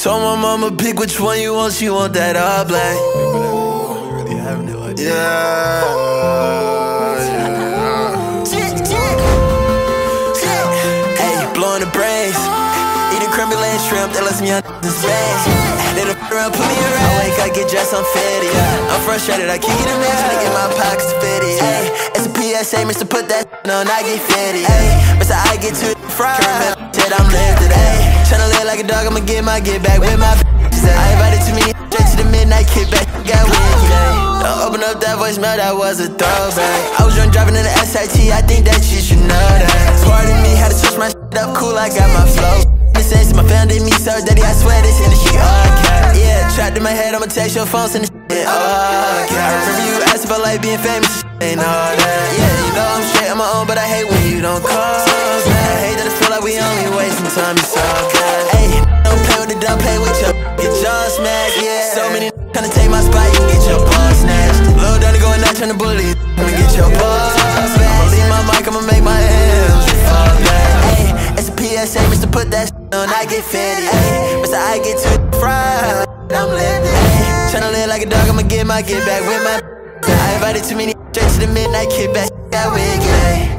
Told my mama pick which one you want, she want that all black. We really having it like Yeah. Hey, blowing the brains. Eating creme brulee shrimp, that lets me on this bag. They the around, put me around. I wake up, get dressed, I'm fitty. I'm frustrated, I can't get a mess when I get my pockets fitty. Hey, it's a PSA, Mr. Put that on, I get fitty. Hey, Mr. I get too fried. Shit, I'm lifted. Hey, tryna live like a dog, I'ma get my get back with my bitches. I invited too many straight to the midnight kickback. Got wicked. Don't open up that voicemail, that was a throwback. I was drunk driving in the SIT, I think that you should know that. Pardon me, had to switch my shit up, cool, I got my flow. Sense, my family did me so dirty, I swear this industry okay. Yeah, trapped in my head, I'ma text your phone, send this shit okay. I remember you asked about like being famous, ain't all that. Yeah, you know I'm straight on my own, but I hate when you don't call, man. I hate that I feel like we only wasting time, it's all good. Hey, don't play with the dumb, play with your get jaw smashed, yeah. So many tryna take my spot, you can get your ball snatched. Lil' Donnie going out, tryna bully, I'ma get your balls smashed. I'ma leave my mic, I'ma make my M's fall back. Hey, it's a PSA, Mr. Put that on, I get fitty. Ay, Mr. I get too fried, I'm living. Tryna live like a dog, I'ma get my get back with my. I invited too many straight to the midnight kickback. Got wicked.